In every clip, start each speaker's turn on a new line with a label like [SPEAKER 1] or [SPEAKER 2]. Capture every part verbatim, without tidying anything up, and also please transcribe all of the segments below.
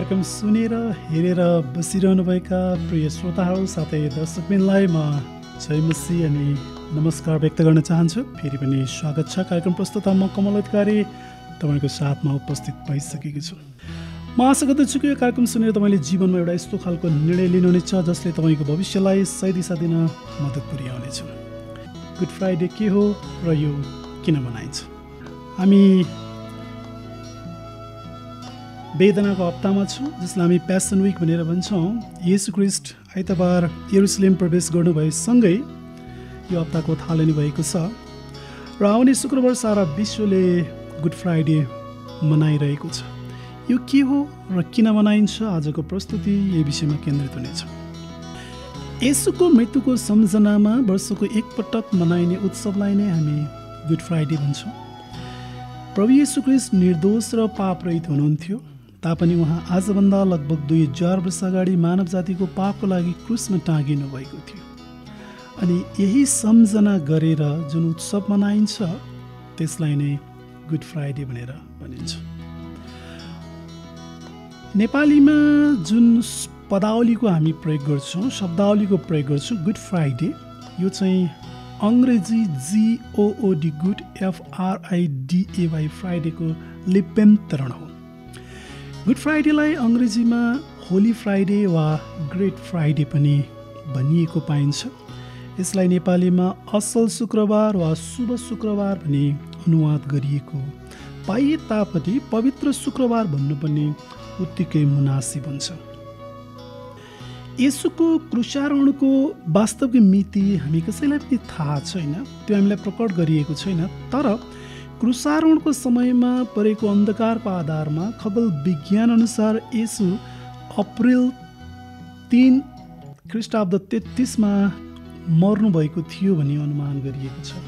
[SPEAKER 1] कार्यक्रम सुनेर हेरेर बसिरहनुभएका प्रिय श्रोताहरू साथै दर्शकबिनलाई म जय मसी अनि नमस्कार व्यक्त गर्न चाहन्छु। फेरि पनि स्वागत छ। कार्यक्रम प्रस्तुता म कमल अधिकारी तपाईँको साथमा उपस्थित भइसकेको छु। म आशा गर्दछु कि यो कार्यक्रम सुनेर तपाईँले जीवनमा एउटा यस्तो खालको निर्णय लिनुहुनेछ जसले तपाईँको भविष्यलाई सही दिशा दिन मद्दत पुर्याउनेछ। गुड फ्राइडे के हो र यो किन मनाइन्छ? हामी वेदनाको हप्तामा छौँ, जसलाई हामी प्यासन विक भनेर भन्छौँ। येशू ख्रीष्ट आइतबार यरुशलेम प्रवेश गर्नुभएसँगै यो हप्ताको थालनी भएको छ र आउने शुक्रबार सारा विश्वले गुड फ्राइडे मनाइरहेको छ। यो के हो र किन मनाइन्छ? आजको प्रस्तुति यही विषयमा केन्द्रित हुनेछ। येशूको मृत्युको सम्झनामा वर्षको एकपटक मनाइने उत्सवलाई नै हामी गुड फ्राइडे भन्छौँ। प्रभु येशू ख्रीष्ट निर्दोष र पापरहित हुनुहुन्थ्यो, तापनि उहाँ आजभन्दा लगभग दुई हजार वर्ष अगाडि मानव जातिको पापको लागि क्रुसमा टाँगिनु भएको थियो। अनि यही सम्झना गरेर जुन उत्सव मनाइन्छ त्यसलाई नै गुड फ्राइडे भनेर भनिन्छ। नेपालीमा जुन पदावलीको हामी प्रयोग गर्छौँ, शब्दावलीको प्रयोग गर्छौँ गुड फ्राइडे, यो चाहिँ अङ्ग्रेजी जिओओडी गुड एफआरआइडिएवाई फ्राइडेको लिप्यन्तरण हो। गुड फ्राइडेलाई अङ्ग्रेजीमा होली फ्राइडे वा ग्रेट फ्राइडे पनि भनिएको पाइन्छ। यसलाई नेपालीमा असल शुक्रबार वा शुभ शुक्रबार भनी अनुवाद गरिएको पाइए तापनि पवित्र शुक्रबार भन्नु पनि उत्तिकै मुनासिब हुन्छ। येशूको क्रुसारोहणको वास्तविक मिति हामी कसैलाई पनि थाहा छैन, त्यो हामीलाई प्रकट गरिएको छैन। तर क्रुसारोहणको समयमा परेको अन्धकारको आधारमा खगोल विज्ञान अनुसार येशू अप्रिल तीन ख्रिस्टाब्द तेत्तिसमा मर्नुभएको थियो भनी अनुमान गरिएको छ।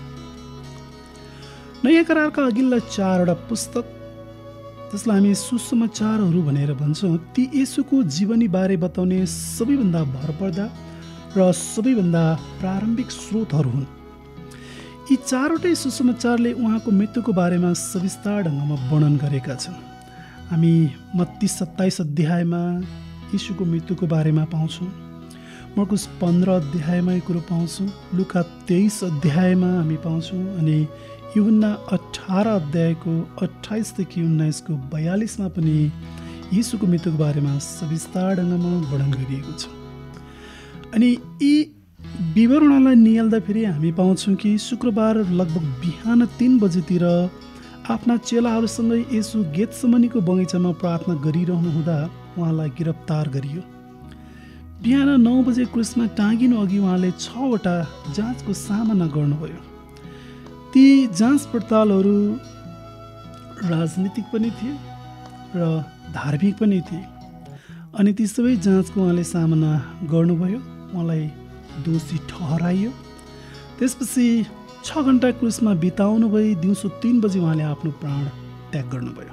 [SPEAKER 1] नयाँ करारका अघिल्ला चारवटा पुस्तक, जसलाई हामी सुसमाचारहरू भनेर भन्छौँ, ती येशूको जीवनीबारे बताउने सबैभन्दा भरपर्दा र सबैभन्दा प्रारम्भिक स्रोतहरू हुन्। यी चारवटै सुसमाचारले उहाँको मृत्युको बारेमा सविस्तार ढङ्गमा वर्णन गरेका छन्। हामी मत्ती सत्ताइस अध्यायमा येशूको मृत्युको बारेमा पाउँछौँ, मर्कुस पन्ध्र अध्यायमा यो कुरो पाउँछौँ, लुका तेइस अध्यायमा हामी पाउँछौँ, अनि यूहन्ना अठार अध्यायको अठाइसदेखि उन्नाइसको बयालिसमा पनि येशूको मृत्युको बारेमा सविस्तार ढङ्गमा वर्णन गरिएको छ। अनि यी विवरणलाई निहाल्दाखेरि हामी पाउँछौँ कि शुक्रबार लगभग बिहान तिन बजीतिर आफ्ना चेलाहरूसँगै येशू गेतसमनीको बगैँचामा प्रार्थना गरिरहनु हुँदा उहाँलाई गिरफ्तार गरियो। बिहान नौ बजे क्रुसमा टाँगिनु अघि उहाँले छवटा जाँचको सामना गर्नुभयो। ती जाँच पडतालहरू राजनीतिक पनि थिए र धार्मिक पनि थिए। अनि ती सबै जाँचको उहाँले सामना गर्नुभयो, उहाँलाई दोषी ठहराइयो। त्यसपछि छ घन्टा क्रुसमा बिताउनु भई दिउँसो तिन बजी उहाँले आफ्नो प्राण त्याग गर्नुभयो।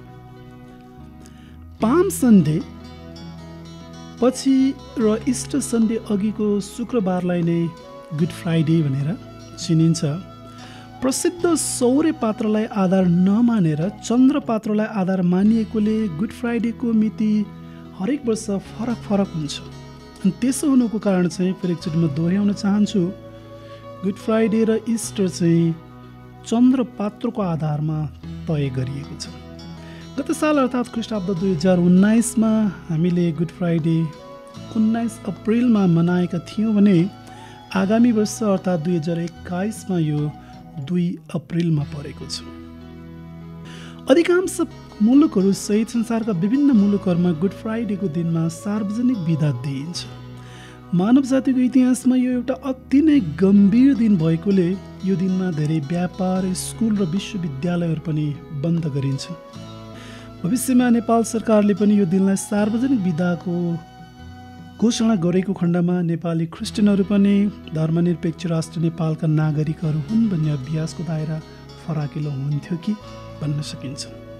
[SPEAKER 1] पाम सन्डे पछि र इस्टर सन्डे अघिको शुक्रबारलाई नै गुड फ्राइडे भनेर चिनिन्छ। प्रसिद्ध सौर्य पात्रलाई आधार नमानेर चन्द्र पात्रलाई आधार मानिएकोले गुड फ्राइडेको मिति हरेक वर्ष फरक फरक हुन्छ। अनि त्यसो हुनुको कारण चाहिँ फेरि एकचोटि म दोहोऱ्याउन चाहन्छु, गुड फ्राइडे र इस्टर चाहिँ चन्द्र पात्रको आधारमा तय गरिएको छ। गत साल अर्थात् ख्रिस्टाब्द दुई हजार उन्नाइसमा हामीले गुड फ्राइडे उन्नाइस अप्रिलमा मनाएका थियौँ भने आगामी वर्ष अर्थात् दुई हजार एक्काइसमा यो दुई अप्रिलमा परेको छ। अधिकांश मुलुकहरू सहित संसारका विभिन्न मुलुकहरूमा गुड फ्राइडेको दिनमा सार्वजनिक बिदा दिइन्छ। मानव जातिको इतिहासमा यो एउटा अति नै गम्भीर दिन भएकोले यो दिनमा धेरै व्यापार, स्कुल र विश्वविद्यालयहरू पनि बन्द गरिन्छ। भविष्यमा नेपाल सरकारले पनि यो दिनलाई सार्वजनिक बिदाको घोषणा गरेको खण्डमा नेपाली क्रिस्चियनहरू पनि धर्मनिरपेक्ष राष्ट्र नेपालका नागरिकहरू हुन् भन्ने अभ्यासको दायरा फराकिलो हुन्थ्यो कि भन्न सकिन्छ।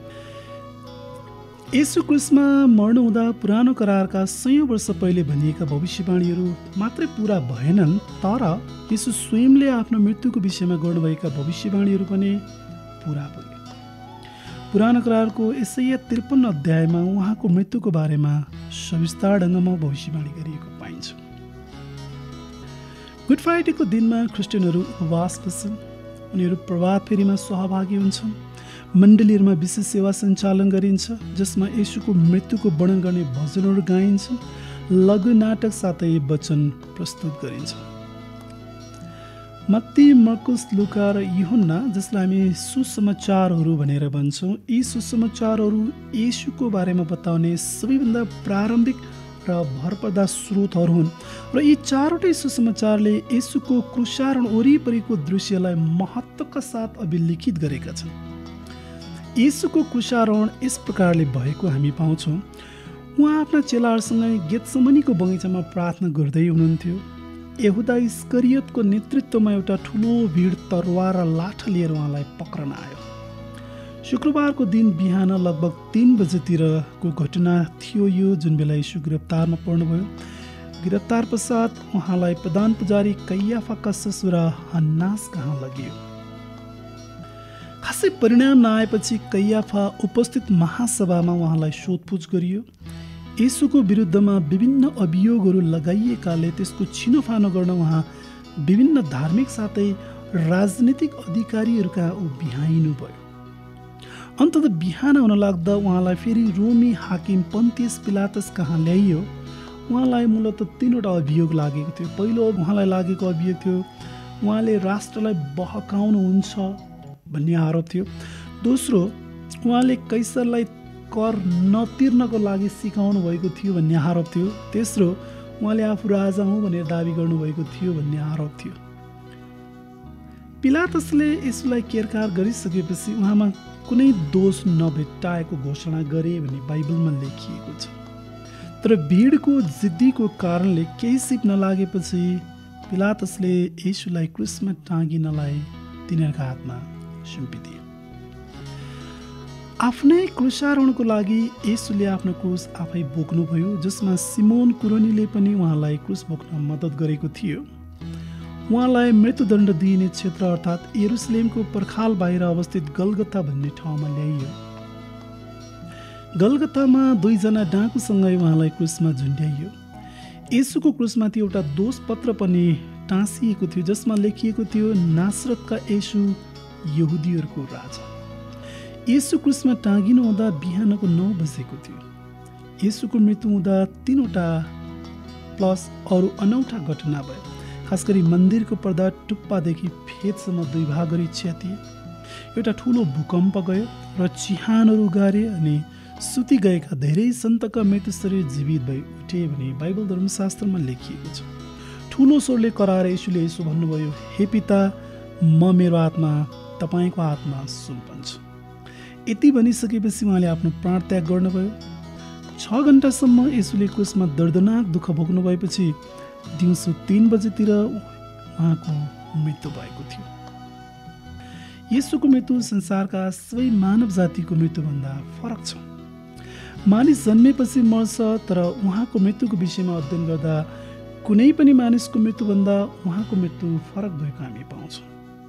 [SPEAKER 1] येशू क्रुसमा मर्नु हुँदा पुरानो करारका सयौँ वर्ष पहिले भनिएका भविष्यवाणीहरू मात्रै पुरा भएनन्, तर येशू स्वयंले आफ्नो मृत्युको विषयमा गर्नुभएका भविष्यवाणीहरू पनि पुरा भए। पुरानो करारको यसैया त्रिपन्न अध्यायमा उहाँको मृत्युको बारेमा सविस्तार ढङ्गमा भविष्यवाणी गरिएको पाइन्छ। गुड फ्राइडेको दिनमा क्रिस्चियनहरू उपवास बस्छन्, उनीहरू प्रभात फेरीमा सहभागी हुन्छन्। मण्डलीहरूमा विशेष सेवा सञ्चालन गरिन्छ जसमा येशूको मृत्युको वर्णन गर्ने भजनहरू गाइन्छ, लघु नाटक साथै वचन प्रस्तुत गरिन्छ। मत्ती, मर्कुस, लुका र यूहन्ना जसलाई हामी सुसमाचारहरू भनेर भन्छौँ, यी सुसमाचारहरू येशूको बारेमा बताउने सबैभन्दा प्रारम्भिक र भरपर्दा स्रोतहरू हुन् र यी चारवटै सुसमाचारले येशूको क्रुसारोहण वरिपरिको दृश्यलाई महत्त्वका साथ अभिलिखित गरेका छन्। येशूको क्रुसारोहण यस प्रकारले भएको हामी पाउँछौँ। उहाँ आफ्ना चेलाहरूसँगै गेतसमनीको बगैँचामा प्रार्थना गर्दै हुनुहुन्थ्यो। यहुदा इस्करियोतको नेतृत्वमा एउटा ठुलो भिड तरवार र लाठा लिएर उहाँलाई पक्रन आयो। शुक्रबारको दिन बिहान लगभग तीन बजेतिरको घटना थियो यो, जुन बेला यीशु गिरफ्तारमा पर्नुभयो। गिरफ्तार पश्चात उहाँलाई प्रधान पुजारी कैयाफाका ससुरा हन्नास कहाँ लगियो। खासै परिणाम नआएपछि कैयाफा उपस्थित महासभामा उहाँलाई सोधपुछ गरियो। येशूको विरुद्धमा विभिन्न अभियोगहरू लगाइएकाले त्यसको छिनोफानो गर्न उहाँ विभिन्न धार्मिक साथै राजनीतिक अधिकारीहरूका बिहाइनु भयो। अन्तत बिहान हुन लाग्दा उहाँलाई फेरि रोमी हाकिम पन्तियस पिलातस कहाँ ल्याइयो। उहाँलाई मूलत तीनवटा अभियोग लागेको थियो। पहिलो उहाँलाई लागेको अभियोग थियो उहाँले राष्ट्रलाई बहकाउनुहुन्छ भन्ने आरोप थियो। दोस्रो, उहाँले कैसरलाई कर नतिर्नको लागि सिकाउनु भएको थियो भन्ने आरोप थियो। तेस्रो, उहाँले आफू राजा हुँ भनेर दाबी गर्नुभएको थियो भन्ने आरोप थियो। पिलातसले यसलाई केरकार गरिसकेपछि उहाँमा कुनै दोष नभेट्टाएको घोषणा गरे भन्ने बाइबलमा लेखिएको छ। तर भिडको जिद्दीको कारणले केही सिप नलागेपछि पिलातसले येशूलाई क्रुसमा टाँगिनलाई तिनीहरूका हातमा सुम्पिदिए। आफ्नै क्रुसारोहणको लागि येशूले आफ्नो क्रुस आफै बोक्नुभयो, जसमा सिमोन कुरेनीले पनि उहाँलाई क्रुस बोक्न मद्दत गरेको थियो। उहाँलाई मृत्युदण्ड दिइने क्षेत्र अर्थात् यरुसलेमको पर्खाल बाहिर अवस्थित गलगथा भन्ने ठाउँमा ल्याइयो। गलगथामा दुईजना डाकुसँगै उहाँलाई क्रुसमा झुन्ड्याइयो। येशूको क्रुसमाथि एउटा दोषपत्र पनि टाँसिएको थियो जसमा लेखिएको थियो, नासरतका येशू यहुदीहरूको राजा। येशू क्रुसमा टाँगिनु हुँदा बिहानको नौ बजेको थियो। येशूको मृत्यु हुँदा तीनवटा प्लस अरू अनौठा घटना भयो। खास गरी मन्दिरको पर्दा टुप्पादेखि फेदसम्म दुई भाग गरी च्यातिए। एउटा ठुलो भूकम्प गयो र चिहानहरू गारे अनि सुति गएका धेरै सन्तका मृत्यु शरीर जीवित भई उठे भने बाइबल धर्मशास्त्रमा लेखिएको छ। ठुलो स्वरले कराएर येशूले यसो भन्नुभयो, हे पिता, म मेरो आत्मा तपाईँको आत्मा सुम्पन्छु। यति भनिसकेपछि उहाँले आफ्नो प्राण त्याग गर्नुभयो। छ घन्टासम्म येशूले क्रुसमा दर्दनाक दुःख भोग्नु भएपछि दिउँसो तीन बजेतिर उहाँको मृत्यु भएको थियो। येशूको मृत्यु संसारका सबै मानव जातिको मृत्युभन्दा फरक छ। मानिस जन्मेपछि मर्छ, तर उहाँको मृत्युको विषयमा अध्ययन गर्दा कुनै पनि मानिसको मृत्युभन्दा उहाँको मृत्यु फरक भएको हामी पाउँछौँ।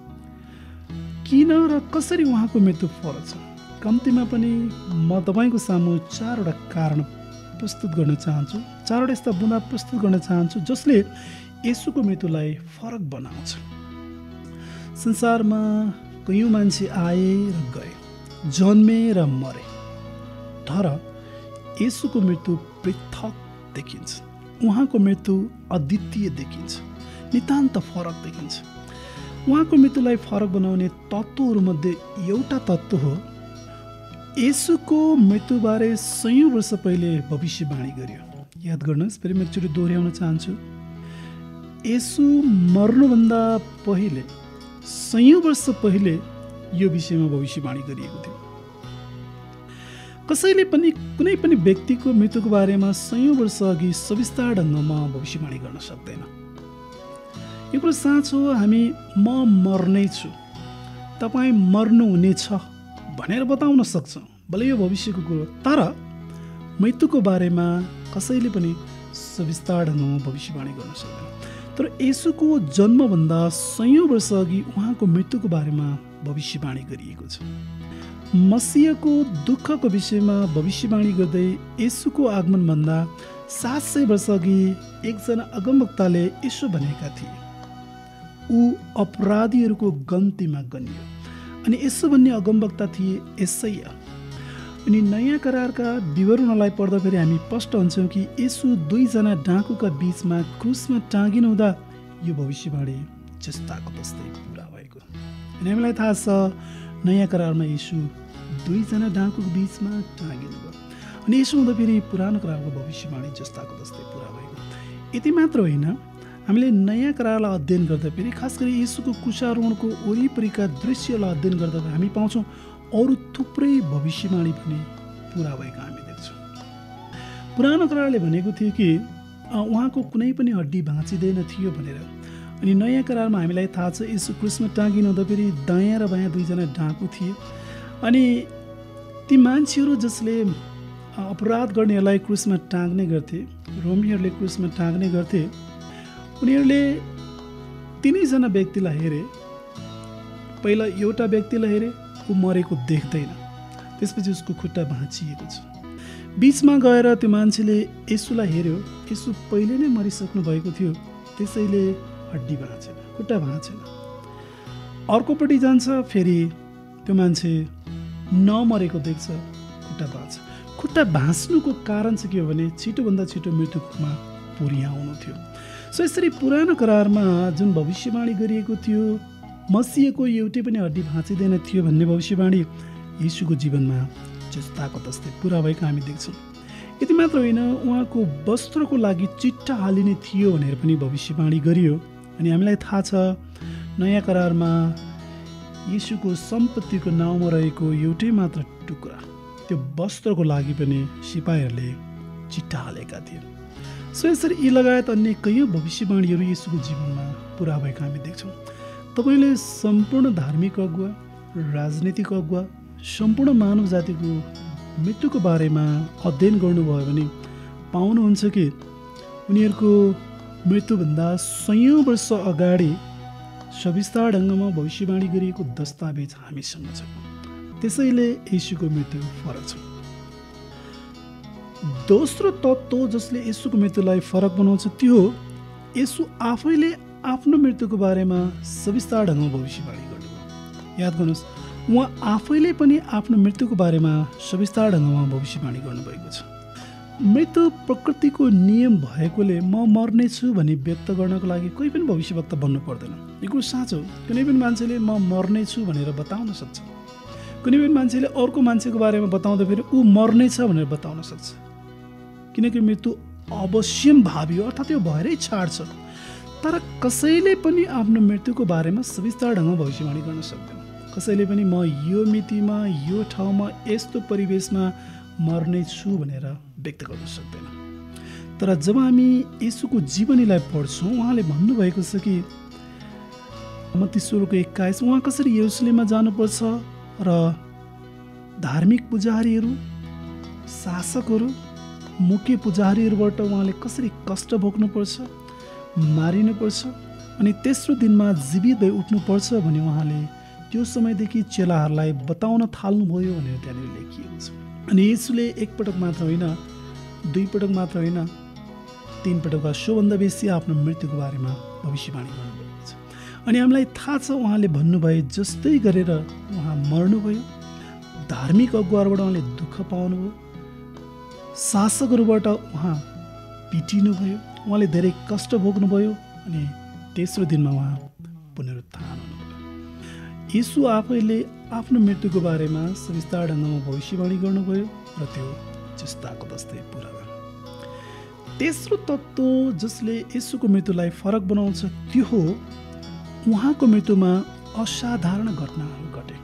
[SPEAKER 1] किन र कसरी उहाँको मृत्यु फरक छ? कम्तीमा पनि म तपाईँको सामु चारवटा कारण प्रस्तुत गर्न चाहन्छु, चारवटा यस्ता बुँदा प्रस्तुत गर्न चाहन्छु जसले येशूको मृत्युलाई फरक बनाउँछ। संसारमा कयौँ मान्छे आए र गए, जन्मे र मरे, तर येशूको मृत्यु पृथक देखिन्छ। उहाँको मृत्यु अद्वितीय देखिन्छ, नितान्त फरक देखिन्छ। उहाँको मृत्युलाई फरक बनाउने तत्त्वहरूमध्ये एउटा तत्त्व हो येशूको मृत्युबारे सयौँ वर्ष पहिले भविष्यवाणी गरियो। याद गर्नुहोस्, फेरि म एकचोटि दोहोऱ्याउन चाहन्छु। येशू मर्नुभन्दा पहिले सयौँ वर्ष पहिले यो विषयमा भविष्यवाणी गरिएको थियो। कसैले पनि कुनै पनि व्यक्तिको मृत्युको बारेमा सयौँ वर्ष अघि सविस्तार ढङ्गमा भविष्यवाणी गर्न सक्दैन। यो कुरो साँचो हो, हामी म मर्नेछु, तपाईँ मर्नुहुनेछ भनेर बताउन सक्छौँ, भले यो भविष्यको कुरो, तर मृत्युको बारेमा कसैले पनि सविस्तार ढङ्गमा भविष्यवाणी गर्न सक्दैन। तर येशूको जन्मभन्दा सयौँ वर्ष अघि उहाँको मृत्युको बारेमा भविष्यवाणी गरिएको छ। मसीहको दुःखको विषयमा भविष्यवाणी गर्दै येशूको आगमनभन्दा सात सय वर्ष अघि एकजना अगमवक्ताले यसो भनेका थिए, ऊ अपराधीहरूको गन्तीमा गनियो। अनि यसो भन्ने अगमवक्ता थिए यशाया। अनि नयाँ करारका विवरणलाई पढ्दा फेरि हामी स्पष्ट हुन्छौँ कि यसु दुईजना डाकुका बीचमा क्रुसमा टाँगिनु हुँदा यो भविष्यवाणी जस्ताको तस्तै पुरा भएको। अनि हामीलाई थाहा छ नयाँ करारमा यसु दुईजना डाकुको बीचमा टाँगिनु भयो। अनि यसो हुँदा फेरि पुरानो करारको भविष्यवाणी जस्ताको तस्तै पुरा भएको। यति मात्र होइन, हामीले नयाँ करारलाई अध्ययन गर्दा फेरि खास गरी यसुको कुशारोहणको वरिपरिका दृश्यलाई अध्ययन गर्दा हामी पाउँछौँ अरू थुप्रै भविष्यवाणी पनि पुरा भएको हामी देख्छौँ। पुरानो करारले भनेको थियो कि उहाँको कुनै पनि हड्डी भाँचिँदैन थियो भनेर। अनि नयाँ करारमा हामीलाई थाहा छ यसु क्रुसमा टाँगिनु हुँदा फेरि दायाँ र बायाँ दुईजना डाकु थिए। अनि ती मान्छेहरू जसले अपराध गर्नेहरूलाई क्रुसमा टाँग्ने गर्थे, रोमीहरूले क्रुसमा टाँग्ने गर्थे, उनीहरूले तिनैजना व्यक्तिलाई हेरे। पहिला एउटा व्यक्तिलाई हेरे, ऊ मरेको देख्दैन, त्यसपछि उसको खुट्टा भाँचिएको छ। बिचमा गएर त्यो मान्छेले यसुलाई हेऱ्यो, यसु पहिले नै मरिसक्नु भएको थियो, त्यसैले हड्डी भाँचेन, खुट्टा भाँचेन। अर्कोपट्टि जान्छ, फेरि त्यो मान्छे नमरेको देख्छ, खुट्टा भाँच्छ। खुट्टा भाँच्नुको कारण चाहिँ के हो भने छिटोभन्दा छिटो मृत्युमा पुर्याउनु थियो। सो यसरी पुरानो करारमा जुन भविष्यवाणी गरिएको थियो मसीहको एउटै पनि हड्डी भाँचिँदैन थियो भन्ने भविष्यवाणी येशूको जीवनमा जस्ताको तस्तै पुरा भएको हामी देख्छौँ। यति मात्र होइन, उहाँको वस्त्रको लागि चिट्टा हालिने थियो भनेर पनि भविष्यवाणी गरियो। अनि हामीलाई थाहा छ नयाँ करारमा येशूको सम्पत्तिको नाउँमा रहेको एउटै मात्र टुक्रा, त्यो वस्त्रको लागि पनि सिपाहीहरूले चिट्टा हालेका थिए। सो यसरी यी लगायत अन्य कैयौँ भविष्यवाणीहरू येशूको जीवनमा पुरा भएको हामी देख्छौँ। तपाईँले सम्पूर्ण धार्मिक अगुवा, राजनीतिक अगुवा, सम्पूर्ण मानव जातिको मृत्युको बारेमा अध्ययन गर्नुभयो भने पाउनुहुन्छ कि उनीहरूको मृत्युभन्दा सयौँ वर्ष अगाडि सविस्तार ढङ्गमा भविष्यवाणी गरिएको दस्तावेज हामीसँग छ। त्यसैले येशूको मृत्यु फरक छ। दोस्रो तत्त्व जसले येशूको मृत्युलाई फरक बनाउँछ त्यो हो येशू आफैले आफ्नो मृत्युको बारेमा सविस्तार ढङ्गमा भविष्यवाणी गर्नुभयो। याद गर्नुहोस्, उहाँ आफैले पनि आफ्नो मृत्युको बारेमा सविस्तार ढङ्गमा भविष्यवाणी गर्नुभएको छ। मृत्यु प्रकृतिको नियम भएकोले म मर्नेछु भनी व्यक्त गर्नको लागि कोही पनि भविष्यवक्ता बन्नु पर्दैन। यो कुरो साँचो। कुनै पनि मान्छेले म मर्नेछु भनेर बताउन सक्छ। कुनै पनि मान्छेले अर्को मान्छेको बारेमा बताउँदाखेरि ऊ मर्नेछ भनेर बताउन सक्छ, किनकि मृत्यु अवश्यम भावी हो, अर्थात् यो भएरै छाड्छ। तर कसैले पनि आफ्नो मृत्युको बारेमा सविस्तार ढङ्गमा भविष्यवाणी गर्न सक्दैन। कसैले पनि म यो मितिमा, यो ठाउँमा, यस्तो परिवेशमा मर्नेछु भनेर व्यक्त गर्न सक्दैन। तर जब हामी येशूको जीवनीलाई पढ्छौँ, उहाँले भन्नुभएको छ कि मत्ती सोह्रको एक्काइस उहाँ कसरी यरुसलेममा जानुपर्छ र धार्मिक पुजारीहरू, शासकहरू, मुख्य पुजारीहरूबाट उहाँले कसरी कष्ट भोग्नुपर्छ, मारिनुपर्छ अनि तेस्रो दिनमा जीवित भई उठ्नुपर्छ भने उहाँले त्यो समयदेखि चेलाहरूलाई बताउन थाल्नुभयो भनेर त्यहाँनिर लेखिएको छ। अनि येशूले एकपटक मात्र होइन, दुई पटक मात्र होइन, तीन पटक सोभन्दा बेसी आफ्नो मृत्युको बारेमा भविष्यवाणी गर्नुभएको छ। अनि हामीलाई थाहा छ उहाँले भन्नुभयो जस्तै गरेर उहाँ मर्नुभयो, धार्मिक अगुवाहरूबाट उहाँले दुःख पाउनुभयो, शासकहरूबाट उहाँ पिटिनुभयो, उहाँले धेरै कष्ट भोग्नुभयो अनि तेस्रो दिनमा उहाँ पुनरुत्थान हुनुभयो। येशू आफैले आफ्नो मृत्युको बारेमा सविस्तार ढङ्गमा भविष्यवाणी गर्नुभयो र त्यो जस्ताको तस्तै पुरा भयो। तेस्रो तत्त्व जसले येशूको मृत्युलाई फरक बनाउँछ त्यो हो उहाँको मृत्युमा असाधारण घटनाहरू घटे।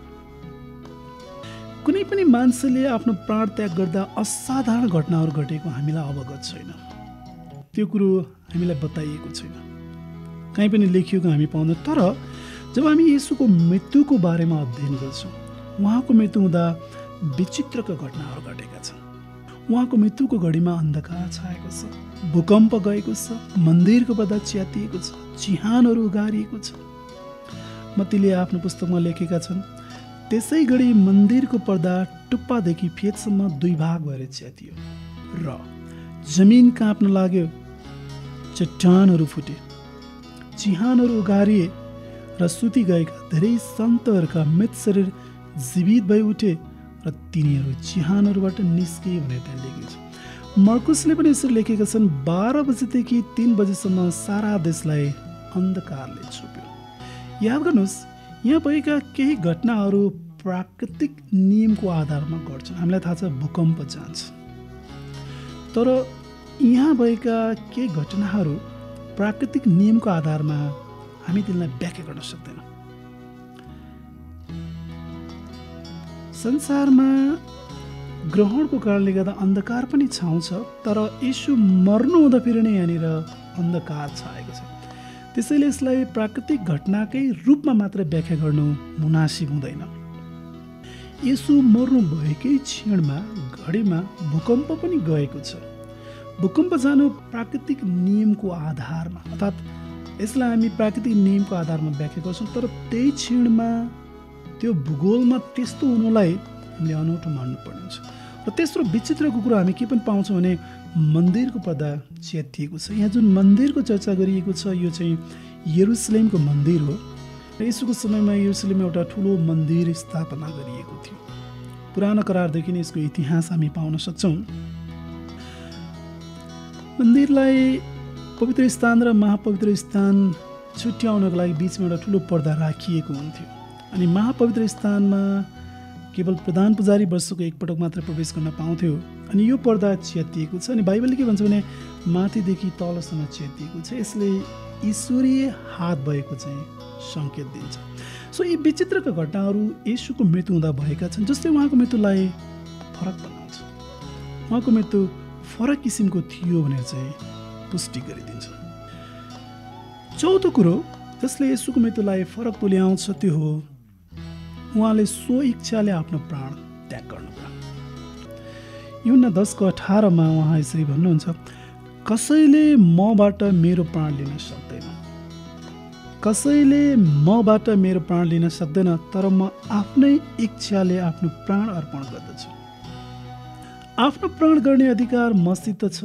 [SPEAKER 1] कुनै पनि मान्छेले आफ्नो प्राण त्याग गर्दा असाधारण घटनाहरू घटेको हामीलाई अवगत छैन। त्यो कुरो हामीलाई बताइएको छैन, कहीँ पनि लेखिएको हामी पाउँदैन। तर जब हामी येशूको मृत्युको बारेमा अध्ययन गर्छौँ, उहाँको मृत्यु हुँदा विचित्रका घटनाहरू घटेका छन्। उहाँको मृत्युको घडीमा अन्धकार छाएको छ, भूकम्प गएको छ, मन्दिरको पर्दा च्यातिएको छ, चिहानहरू उगारिएको छ। मत्तीले आफ्नो पुस्तकमा लेखेका छन्, त्यसै गरी मन्दिरको पर्दा टुप्पादेखि फेदसम्म दुई भाग भएर च्यातियो र जमिन काँप्न लाग्यो, चट्टानहरू फुटे, चिहानहरू उगारिए र सुति गएका धेरै सन्तहरूका मृत शरीर जीवित भई उठे र तिनीहरू चिहानहरूबाट निस्किए भनेर त्यहाँ लेखेको छ। मर्कुसले पनि यसरी लेखेका छन्, बाह्र बजेदेखि तिन बजेसम्म सारा देशलाई अन्धकारले छोप्यो। याद गर्नुहोस्, यहाँ भएका केही घटनाहरू प्राकृतिक नियमको आधारमा घट्छन्। हामीलाई थाहा छ भूकम्प जान्छ, तर यहाँ भएका केही घटनाहरू प्राकृतिक नियमको आधारमा हामी त्यसलाई व्याख्या गर्न सक्दैनौँ। संसारमा ग्रहणको कारणले गर्दा अन्धकार पनि छाउँछ, तर यीशु मर्नु हुँदा फेरि नै यहाँनिर अन्धकार छाएको छ। त्यसैले यसलाई प्राकृतिक घटनाकै रूपमा मात्र व्याख्या गर्नु मुनासिब हुँदैन। यीशु मर्नु भएकै क्षणमा घडीमा भूकम्प पनि गएको छ। भूकम्प जानु प्राकृतिक नियमको आधारमा, अर्थात् यसलाई हामी प्राकृतिक नियमको आधारमा व्याख्या गर्छौँ, तर त्यही क्षणमा त्यो भूगोलमा त्यस्तो हुनुलाई हामीले अनौठो मान्नुपर्ने हुन्छ। र तेस्रो विचित्रको कुरो हामी के पनि पाउँछौँ भने मन्दिरको पर्दा च्यातिएको छ। यहाँ जुन मन्दिरको चर्चा गरिएको छ यो चाहिँ यरुसलेमको मन्दिर हो र यसको समयमा यरुसलेममा एउटा ठुलो मन्दिर स्थापना गरिएको थियो। पुरानो करारदेखि नै यसको इतिहास हामी पाउन सक्छौँ। मन्दिरलाई पवित्र स्थान र महापवित्र स्थान छुट्याउनको लागि बिचमा एउटा ठुलो पर्दा राखिएको हुन्थ्यो अनि महापवित्र स्थानमा केवल प्रधान पुजारी वर्षको एकपटक मात्र प्रवेश गर्न पाउँथ्यो अनि यो पर्दा च्यातिएको छ। अनि बाइबलले के भन्छ भने माथिदेखि तलसम्म च्यातिएको छ। यसले ईश्वरीय हात भएको चाहिँ सङ्केत दिन्छ। सो यी विचित्रका घटनाहरू येशूको मृत्यु हुँदा भएका छन्, जसले उहाँको मृत्युलाई फरक बनाउँछ। उहाँको मृत्यु फरक किसिमको थियो भनेर चाहिँ पुष्टि गरिदिन्छ। चौथो कुरो जसले येशूको मृत्युलाई फरक तुल्याउँछ त्यो हो उहाँले सो इच्छाले आफ्नो प्राण त्याग गर्नुभयो। यूहन्ना दसको अठारमा उहाँ यसरी भन्नुहुन्छ, कसैले मबाट मेरो प्राण लिन सक्दैन, कसैले मबाट मेरो प्राण लिन सक्दैन, तर म आफ्नै इच्छाले आफ्नो प्राण अर्पण गर्दछु। आफ्नो प्राण गर्ने अधिकार मसित छ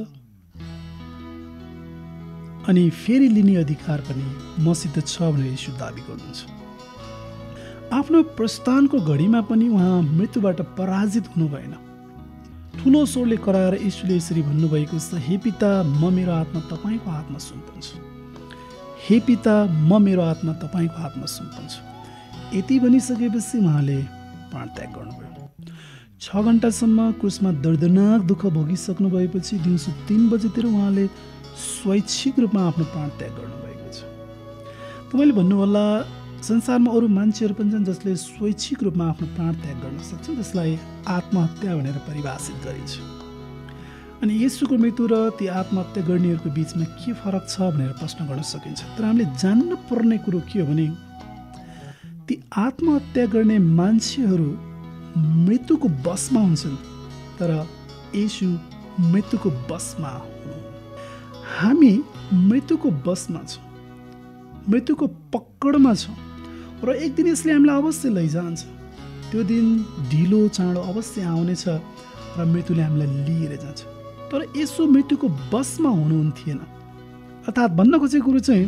[SPEAKER 1] अनि फेरि लिने अधिकार पनि मसित छ भनेर येशू दाबी गर्नुहुन्छ। आफ्नो प्रस्थानको घडीमा पनि उहाँ मृत्युबाट पराजित हुनु भएन। ठुलो स्वरले कराएर येशूले यसरी भन्नुभएको छ, हे पिता म मेरो आत्मा तपाईँको हातमा सुम्पन्छु, हे पिता म मेरो आत्मा तपाईँको हातमा सुम्पन्छु। यति भनिसकेपछि उहाँले प्राण त्याग गर्नुभयो। छ घन्टासम्म क्रुसमा दर्दनाक दुःख भोगिसक्नु भएपछि दिउँसो तिन बजेतिर उहाँले स्वैच्छिक रूपमा आफ्नो प्राण त्याग गर्नुभएको छ। तपाईँले भन्नुहोला संसारमा अरू मान्छेहरू पनि छन् जसले स्वैच्छिक रूपमा आफ्नो प्राण त्याग गर्न सक्छन्, जसलाई आत्महत्या भनेर परिभाषित गरिन्छ। अनि येशूको मृत्यु र ती आत्महत्या गर्नेहरूको बिचमा के फरक छ भनेर प्रश्न गर्न सकिन्छ। तर हामीले जान्नु पर्ने कुरो के हो भने ती आत्महत्या गर्ने मान्छेहरू मृत्युको बसमा हुन्छन्, तर येशू मृत्युको बसमा हुनुहुन्न। हामी मृत्युको बसमा छौँ, मृत्युको पक्कडमा छौँ र एक दिन यसले हामीलाई अवश्य लैजान्छ। त्यो दिन ढिलो चाँडो अवश्य आउनेछ र मृत्युले हामीलाई लिएर जान्छ। तर यसो मृत्युको बसमा हुनुहुन्थेन। अर्थात् भन्न खोजेको कुरो चाहिँ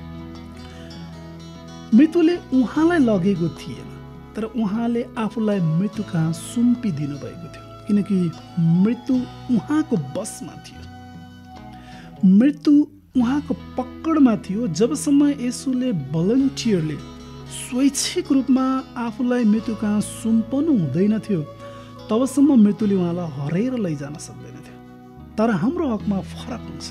[SPEAKER 1] मृत्युले उहाँलाई लगेको थिएन, तर उहाँले आफूलाई मृत्यु कहाँ सुम्पिदिनु भएको थियो, किनकि मृत्यु उहाँको बसमा थियो, मृत्यु उहाँको पक्कडमा थियो। जबसम्म येशूले भलन्टियरले स्वैच्छिक रूपमा आफूलाई मृत्यु कहाँ सुम्पनु हुँदैन थियो तबसम्म मृत्युले उहाँलाई हराएर लैजान सक्दैन थियो। तर हाम्रो हकमा फरक हुन्छ।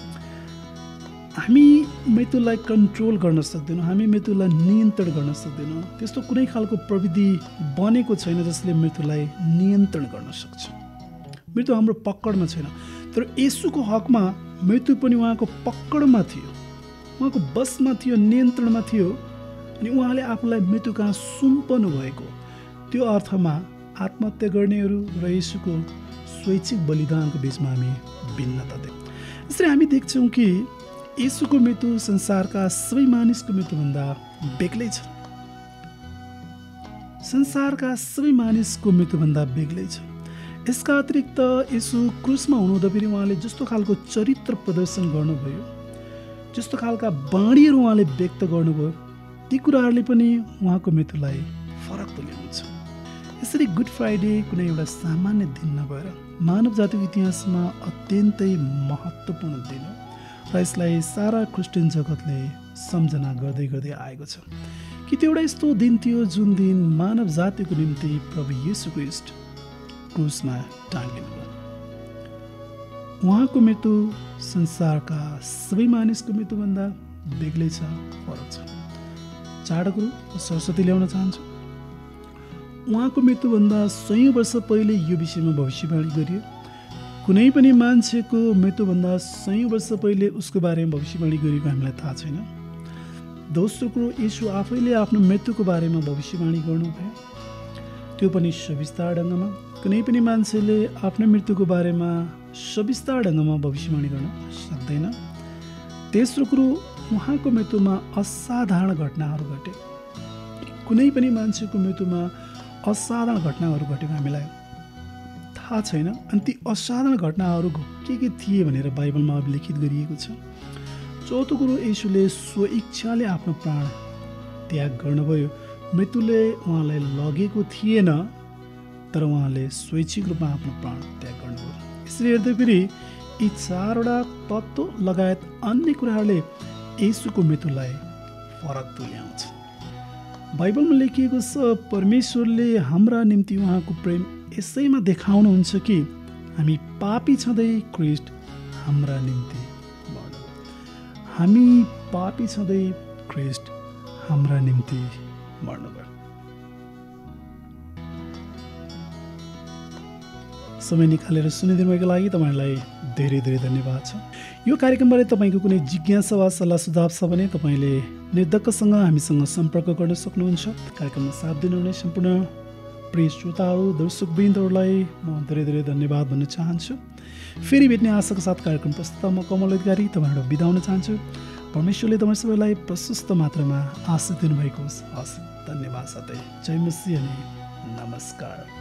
[SPEAKER 1] हामी मृत्युलाई कन्ट्रोल गर्न सक्दैनौँ, हामी मृत्युलाई नियन्त्रण गर्न सक्दैनौँ। त्यस्तो कुनै खालको प्रविधि बनेको छैन जसले मृत्युलाई नियन्त्रण गर्न सक्छ। मृत्यु हाम्रो पक्कडमा छैन, तर येशूको हकमा मृत्यु पनि उहाँको पक्कडमा थियो, उहाँको बसमा थियो, नियन्त्रणमा थियो। अनि उहाँले आफूलाई मृत्यु कहाँ सुम्पनु भएको। त्यो अर्थमा आत्महत्या गर्नेहरू र येशूको स्वैच्छिक बलिदानको बिचमा हामी भिन्नता देख्छौँ। यसरी हामी देख्छौँ कि येशूको मृत्यु संसारका सबै मानिसको मृत्युभन्दा बेग्लै छ। संसारका सबै मानिसको मृत्युभन्दा बेग्लै छ। यसका अतिरिक्त यसो क्रुसमा हुनुहुँदा फेरि उहाँले जस्तो खालको चरित्र प्रदर्शन गर्नुभयो, जस्तो खालका बाणीहरू उहाँले व्यक्त गर्नुभयो, ती कुराहरूले पनि उहाँको मृत्युलाई फरक तुल्याउँछ। यसरी गुड फ्राइडे कुनै एउटा सामान्य दिन नभएर मानव जातिको इतिहासमा अत्यन्तै महत्त्वपूर्ण दिन हो र यसलाई सारा क्रिस्चियन जगतले सम्झना गर्दै गर्दै आएको छ कि त्यो एउटा यस्तो दिन थियो जुन दिन मानव जातिको निम्ति प्रभु येशू ख्रीष्ट क्रुसमा टाँगिनुभयो। उहाँको मृत्यु संसारका सबै मानिसको मृत्युभन्दा बेग्लै छ, फरक छ। चाडकहरू सरस्वती ल्याउन चाहन्छु। उहाँको मृत्युभन्दा सयौँ वर्ष पहिले यो विषयमा भविष्यवाणी गरियो। कुनै पनि मान्छेको मृत्युभन्दा सयौँ वर्ष पहिले उसको बारेमा भविष्यवाणी गरिएको हामीलाई थाहा छैन। दोस्रो कुरो, येशू आफैले आफ्नो मृत्युको बारेमा भविष्यवाणी गर्नुभयो, त्यो पनि सविस्तार ढङ्गमा। कुनै पनि मान्छेले आफ्नो मृत्युको बारेमा सविस्तार ढङ्गमा भविष्यवाणी गर्न सक्दैन। तेस्रो कुरो, उहाँको मृत्युमा असाधारण घटनाहरू घटे। कुनै पनि मान्छेको मृत्युमा असाधारण घटनाहरू घटेको हामीलाई थाहा छैन। अनि ती असाधारण घटनाहरू के के थिए भनेर बाइबलमा अभिलेखित गरिएको छ। चौथो कुरो, येशूले स्वइच्छाले आफ्नो प्राण त्याग गर्नुभयो। मृत्युले उहाँलाई लगेको थिएन, तर उहाँले स्वैच्छिक रूपमा आफ्नो प्राण त्याग गर्नुभयो। यसरी हेर्दाखेरि यी चारवटा तत्त्व लगायत अन्य कुराहरूले येशूको मृत्युलाई फरक तुल्याउँछ। बाइबलमा लेखिएको छ, परमेश्वरले हाम्रा निम्ति उहाँको प्रेम यसैमा देखाउनुहुन्छ कि हामी पापी छँदै ख्रीष्ट हाम्रा निम्ति मर्नुभयो। हामी पापी छँदै ख्रीष्ट हाम्रा निम्ति मर्नुभयो। समय निकालेर सुनिदिनुको लागि तपाईँहरूलाई धेरै धेरै धन्यवाद छ। यो कार्यक्रमबारे तपाईँको कुनै जिज्ञासा वा सल्लाह सुझाव छ भने तपाईँले निर्धक्कसँग हामीसँग सम्पर्क गर्न सक्नुहुन्छ। कार्यक्रममा साथ दिनुहुने सम्पूर्ण प्रिय श्रोताहरू, दर्शकवृन्दहरूलाई म धेरै धेरै धन्यवाद भन्न चाहन्छु। फेरि भेट्ने आशाका साथ कार्यक्रम प्रस्तुत म कमल अधिकारी तपाईँबाट बिदा हुन चाहन्छु। परमेश्वरले तपाईँ सबैलाई प्रशस्त मात्रामा आशीष दिनुभएको होस्। हस्, धन्यवाद साथै। जय मसीह अनि नमस्कार।